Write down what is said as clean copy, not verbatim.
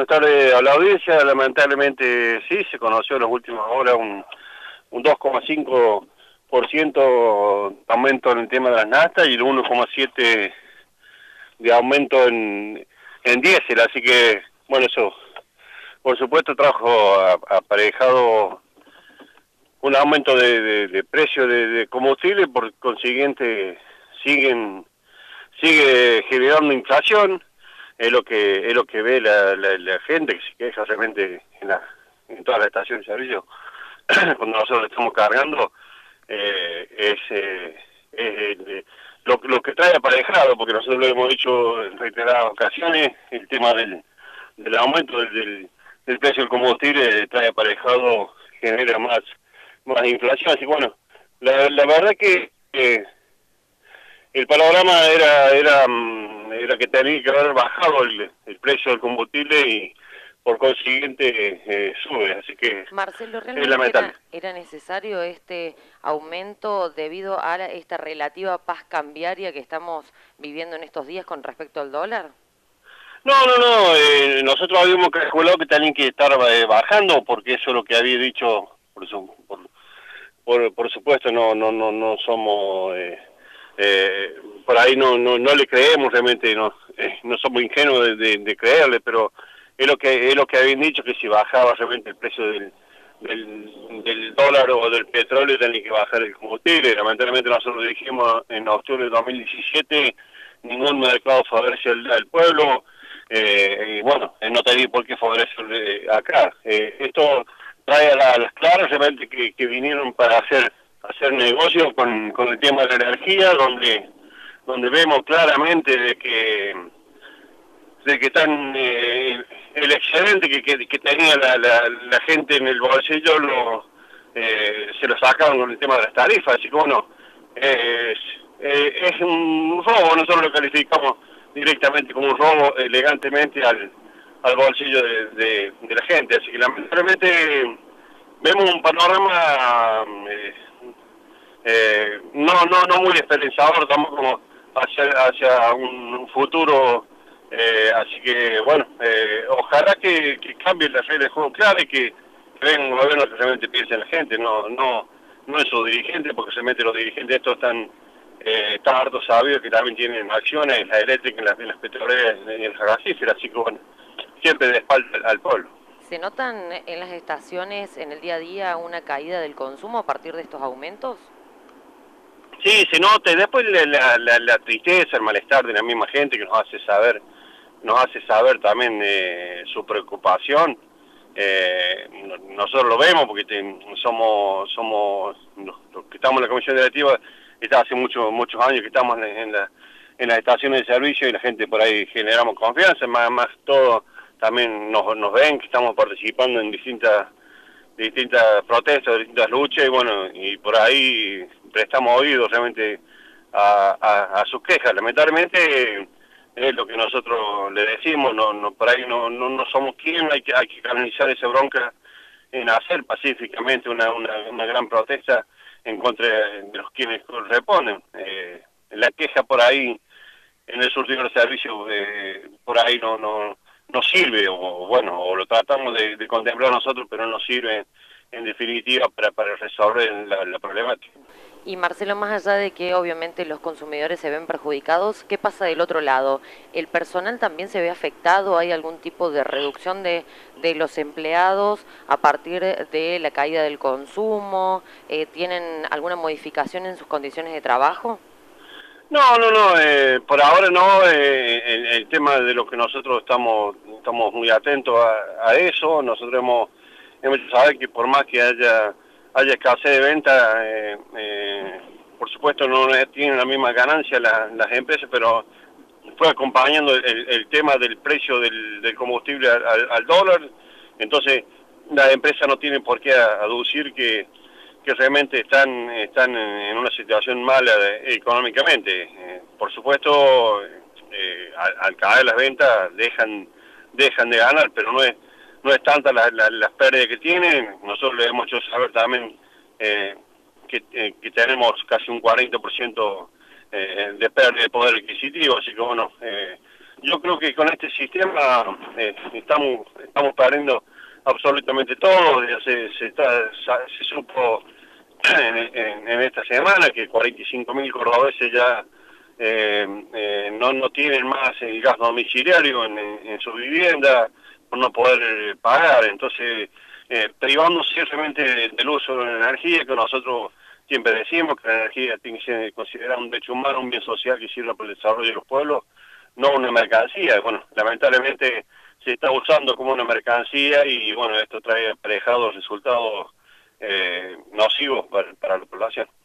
buenas tardes a la audiencia. Lamentablemente sí, se conoció en las últimas horas un 2,5% de aumento en el tema de las naftas y el 1,7% de aumento en diésel. Así que, bueno, eso por supuesto trajo aparejado un aumento de precio de combustible, por consiguiente sigue generando inflación. Es lo que ve la gente que se queja realmente en todas las estaciones de servicio cuando nosotros estamos cargando. Lo que trae aparejado, porque nosotros lo hemos dicho en reiteradas ocasiones, el tema del aumento del precio del combustible trae aparejado, genera más inflación. Así que bueno, la verdad que el panorama era que tenía que haber bajado el precio del combustible y por consiguiente sube, así que Marcelo, es ¿realmente lamentable. era necesario este aumento debido a esta relativa paz cambiaria que estamos viviendo en estos días con respecto al dólar? No, nosotros habíamos calculado que tenían que estar bajando, porque eso es lo que había dicho, por supuesto no somos, por ahí no le creemos realmente, no somos ingenuos de creerle, pero es lo que habían dicho, que si bajaba realmente el precio del dólar o del petróleo tenía que bajar el combustible. Lamentablemente nosotros dijimos en octubre de 2017, ningún mercado favorece al pueblo, y bueno, no tenía por qué favorecer acá. Esto trae a las claras realmente que vinieron para hacer negocio con el tema de la energía, donde vemos claramente de que están el excedente que tenía la gente en el bolsillo se lo sacaron con el tema de las tarifas. Así que bueno, es un robo. Nosotros lo calificamos directamente como un robo, elegantemente al bolsillo de la gente. Así que lamentablemente vemos un panorama no muy esperanzador tampoco hacia un futuro. Así que bueno, ojalá que cambie la regla de juego clara y que venga un gobierno que realmente piense en la gente, no en sus dirigentes, porque realmente los dirigentes estos están harto sabidos que también tienen acciones en la eléctrica, en las petroleras y en las gasíferas. Así que bueno, siempre de espalda al pueblo. ¿Se notan en las estaciones en el día a día una caída del consumo a partir de estos aumentos? Sí, se nota, y después la tristeza, el malestar de la misma gente que nos hace saber también su preocupación. Nosotros lo vemos porque somos los que estamos en la comisión directiva, está hace muchos años que estamos en las estaciones de servicio, y la gente por ahí generamos confianza, más todo también nos ven que estamos participando en distintas protestas, distintas luchas, y bueno, y por ahí prestamos oídos realmente a sus quejas. Lamentablemente es lo que nosotros le decimos, por ahí no somos quien, hay que canalizar esa bronca en hacer pacíficamente una gran protesta en contra de los quienes corresponden. La queja por ahí en el surtido del servicio por ahí no sirve, o bueno, o lo tratamos de contemplar nosotros, pero no sirve en definitiva para resolver la problemática. Y Marcelo, más allá de que obviamente los consumidores se ven perjudicados, ¿qué pasa del otro lado? ¿El personal también se ve afectado? ¿Hay algún tipo de reducción de los empleados a partir de la caída del consumo? ¿Tienen alguna modificación en sus condiciones de trabajo? No, por ahora no. El tema de lo que nosotros estamos muy atentos a eso. Nosotros hemos hecho saber que por más que haya escasez de venta, por supuesto no tienen la misma ganancia las empresas, pero fue acompañando el tema del precio del combustible al dólar. Entonces las empresas no tienen por qué aducir que realmente están en una situación mala económicamente. Por supuesto, al caer las ventas dejan de ganar, pero no es tanta las pérdidas que tienen. Nosotros le hemos hecho saber también que tenemos casi un 40% de pérdida de poder adquisitivo, así que bueno, yo creo que con este sistema estamos perdiendo absolutamente todo. Ya se supo en esta semana que 45.000 cordobeses ya no tienen más el gas domiciliario en su vivienda por no poder pagar. Entonces, privándose realmente del uso de la energía, que nosotros siempre decimos que la energía tiene que ser considerada un derecho humano, un bien social que sirva para el desarrollo de los pueblos, no una mercancía. Bueno, lamentablemente se está usando como una mercancía y bueno, esto trae aparejados resultados nocivos para la población.